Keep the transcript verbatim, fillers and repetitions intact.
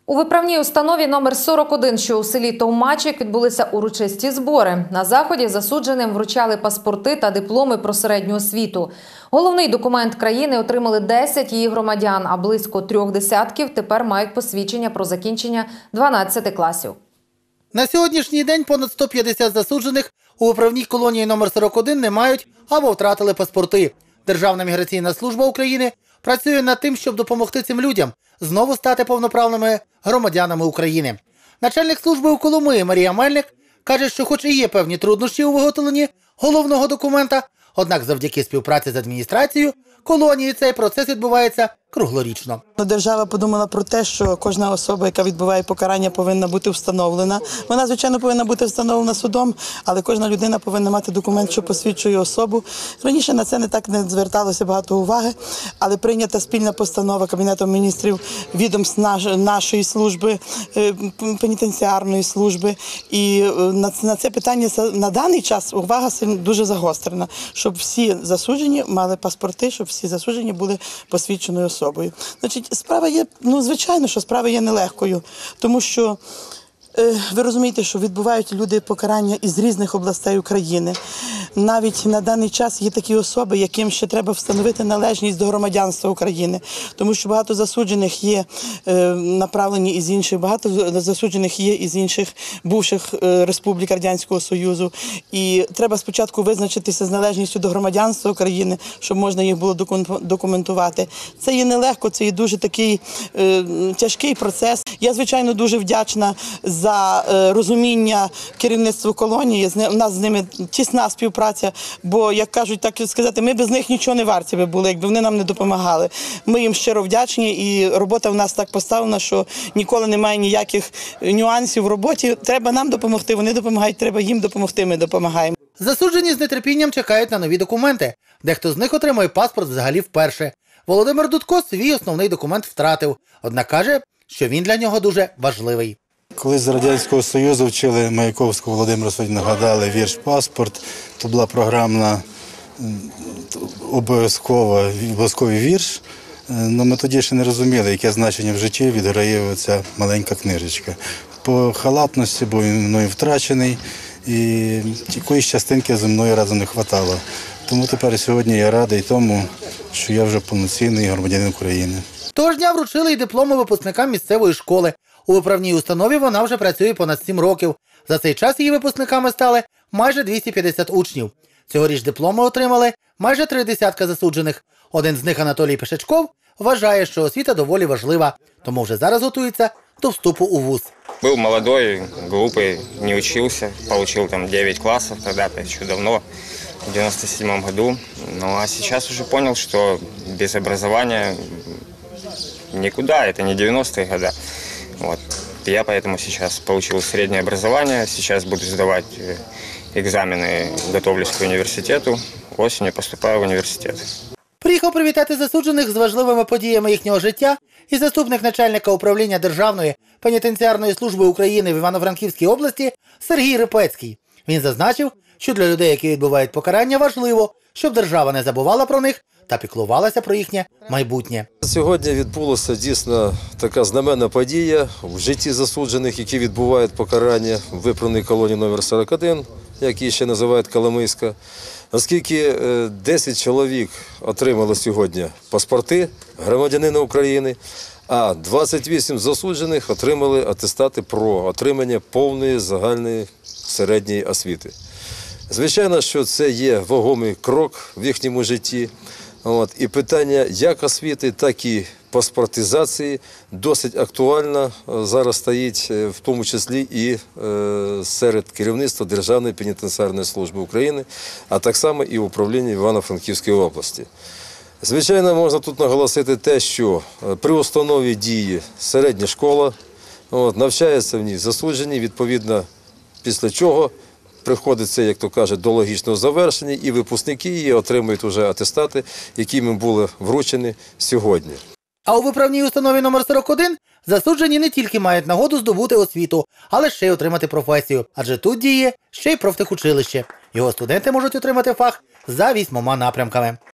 У виправній установі номер сорок один, що у селі Товмачик, відбулися урочисті збори. На заході засудженим вручали паспорти та дипломи про середню освіту. Головний документ країни отримали десять її громадян, а близько трьох десятків тепер мають посвідчення про закінчення дванадцяти класів. На сьогоднішній день понад сто п'ятдесят засуджених у виправній колонії номер сорок один не мають або втратили паспорти. Державна міграційна служба України працює над тим, щоб допомогти цим людям знову стати повноправними громадянами України. Начальник служби у Коломиї Марія Мельник каже, що хоч і є певні труднощі у виготовленні головного документа, однак завдяки співпраці з адміністрацією колонії цей процес відбувається круглорічно. Держава подумала про те, що кожна особа, яка відбуває покарання, повинна бути встановлена. Вона, звичайно, повинна бути встановлена судом, але кожна людина повинна мати документ, що посвідчує особу. Раніше на це не так не зверталося багато уваги, але прийнята спільна постанова Кабінетом міністрів, відомств нашої служби, пенітенціарної служби. І на це питання на даний час увага дуже загострена, щоб всі засуджені мали паспорти, щоб всі засуджені були посвідченою особою. Значить, справа є, ну, звичайно, що справа є нелегкою, тому що е, ви розумієте, що відбувають люди покарання із різних областей України. Навіть на даний час є такі особи, яким ще треба встановити належність до громадянства України, тому що багато засуджених є е, направлені із інших, багато засуджених є із інших бувших е, республік Радянського Союзу. І треба спочатку визначитися з належністю до громадянства України, щоб можна їх було документувати. Це є нелегко, це є дуже такий е, тяжкий процес. Я, звичайно, дуже вдячна за е, розуміння керівництва колонії. У нас з ними тісна співпраця. Бо, як кажуть, так сказати, ми без них нічого не варті би були, якби вони нам не допомагали. Ми їм щиро вдячні, і робота в нас так поставлена, що ніколи немає ніяких нюансів в роботі. Треба нам допомогти, вони допомагають, треба їм допомогти, ми допомагаємо. Засуджені з нетерпінням чекають на нові документи. Дехто з них отримує паспорт взагалі вперше. Володимир Дудко свій основний документ втратив, однак каже, що він для нього дуже важливий. Коли з Радянського Союзу вчили Маяковського Володимира, сьогодні нагадали вірш «Паспорт», то була програмна обов'язкова, обов'язковий вірш, але ми тоді ще не розуміли, яке значення в житті відграє ця маленька книжечка. По халатності, бо він мною втрачений, і якоїсь частинки зі мною разом не вистачало. Тому тепер сьогодні я радий тому, що я вже повноцінний громадянин України. Того ж дня вручили й дипломи випускникам місцевої школи. У виправній установі вона вже працює понад сім років. За цей час її випускниками стали майже двісті п'ятдесят учнів. Цьогоріч дипломи отримали майже три десятка засуджених. Один з них, Анатолій Пешечков, вважає, що освіта доволі важлива, тому вже зараз готується до вступу у вуз. Був молодой, глупий, не вчився, отримав там дев'ять класів, тоді ще давно, в девяносто седьмом году. Ну а зараз вже зрозумів, що без образования никуда, это не девяностые годы. Вот. Я поэтому сейчас получил среднее образование, сейчас буду сдавать экзамены, готовлюсь к университету, осенью поступаю в университет. Приїхав привітати засуджених з важливими подіями їхнього життя і заступник начальника управління Державної пенітенціарної служби України в Івано-Франківській області Сергій Рипецький. Він зазначив, що для людей, які відбувають покарання, важливо, щоб держава не забувала про них та піклувалася про їхнє майбутнє. Сьогодні відбулася дійсно така знаменна подія в житті засуджених, які відбувають покарання в виправній колонії номер сорок один, які ще називають Коломийська. Оскільки десять чоловік отримали сьогодні паспорти громадянина України, а двадцять вісім засуджених отримали атестати про отримання повної загальної середньої освіти. Звичайно, що це є вагомий крок в їхньому житті. От, і питання як освіти, так і паспортизації досить актуально зараз стоїть, в тому числі і е, серед керівництва Державної пенітенціарної служби України, а так само і управління Івано-Франківської області. Звичайно, можна тут наголосити те, що при установі дії середня школа, от, навчаються в ній засуджені, відповідно, після чого приходиться, як то кажуть, до логічного завершення, і випускники її отримують вже атестати, які їм були вручені сьогодні. А у виправній установі номер сорок один засуджені не тільки мають нагоду здобути освіту, але ще й отримати професію. Адже тут діє ще й профтехучилище. Його студенти можуть отримати фах за вісьмома напрямками.